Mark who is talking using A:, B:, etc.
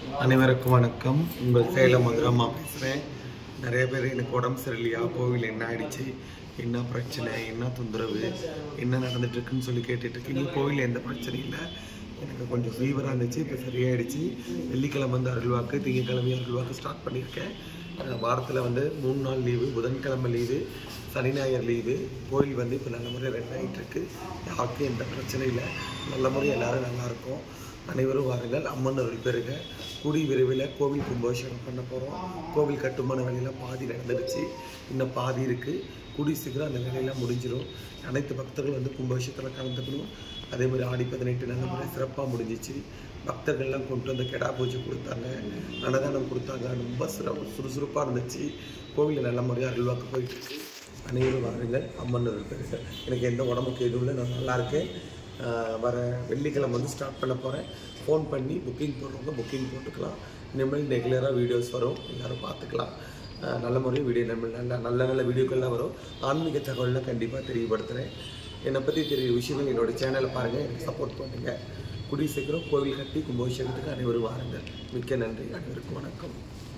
A: அனைவருக்கும் வணக்கம். உங்கள் சேலம் மதுரம்மா பேசுகிறேன். நிறைய பேர் எனக்கு உடம்பு சரியில்லையா, கோவில் என்ன ஆயிடுச்சு, என்ன பிரச்சனை, என்ன தொந்தரவு, என்ன நடந்துட்டுருக்குன்னு சொல்லி கேட்டுட்ருக்கீங்க. கோவில் எந்த பிரச்சனையும் இல்லை. எனக்கு கொஞ்சம் ஃபீவராக இருந்துச்சு, இப்போ சரியாயிடுச்சு. வெள்ளிக்கிழமை வந்து அருள்வாக்கு, திங்கக்கிழமை அருள்வாக்கு ஸ்டார்ட் பண்ணியிருக்கேன். வாரத்தில் வந்து 3 நாள் லீவு, புதன்கிழமை லீவு, சனி ஞாயிறு லீவு. கோயில் வந்து இப்போ நல்ல முறையாக ரன் ஆகிட்டுருக்கு. யாருக்கும் எந்த பிரச்சனையும் இல்லை. நல்ல முறையாக எல்லோரும் நல்லாயிருக்கும். அனைவரும் வாருங்கள். அம்மன் அருள் பெறுக. கூடி விரைவில் கோவில் கும்பாபிஷேகம் பண்ண போகிறோம். கோவில் கட்டுமான வேலையெல்லாம் பாதி நடந்துடுச்சு, இன்னும் பாதி இருக்குது. கூடி சீக்கிரம் அந்த வேலையெல்லாம் முடிஞ்சிடும். அனைத்து பக்தர்கள் வந்து கும்பாபிஷேகத்தில் கலந்துக்கணும். அதே மாதிரி ஆடி 18 நல்ல முறை சிறப்பாக முடிஞ்சிச்சு. பக்தர்கள்லாம் கொண்டு வந்து கெடா பூஜை கொடுத்தாங்க, அன்னதானம் கொடுத்தாங்க. ரொம்ப சுறுசுறுப்பாக இருந்துச்சு. கோவிலில் நல்ல முறையாக அருள்வாக்கு போயிட்டுருக்கு. அனைவரும் வாருங்கள். அம்மன் அருள் பெறுக. எனக்கு எந்த உடம்புக்கு எதுவும் இல்லை, நான் நல்லா இருக்கேன். வர வெள்ளிக்கிழமை வந்து ஸ்டார்ட் பண்ண போகிறேன். ஃபோன் பண்ணி புக்கிங் போடுறவங்க புக்கிங் போட்டுக்கலாம். இனிமேல் ரெகுலராக வீடியோஸ் வரும், எல்லோரும் பார்த்துக்கலாம். நல்ல முறையில் வீடியோ நல்ல வீடியோக்கள்லாம் வரும். ஆன்மீக தகவல்லாம் கண்டிப்பாக தெரியப்படுத்துகிறேன். என்னை பற்றி தெரிய விஷயங்கள் என்னோடய சேனலை பாருங்கள், எனக்கு சப்போர்ட் பண்ணுங்கள். கூடிய சீக்கிரம் கோவில் கட்டி கும்பாபிஷேகத்துக்கு அனைவரும் வாருங்கள். மிக்க நன்றி. அனைவருக்கும் வணக்கம்.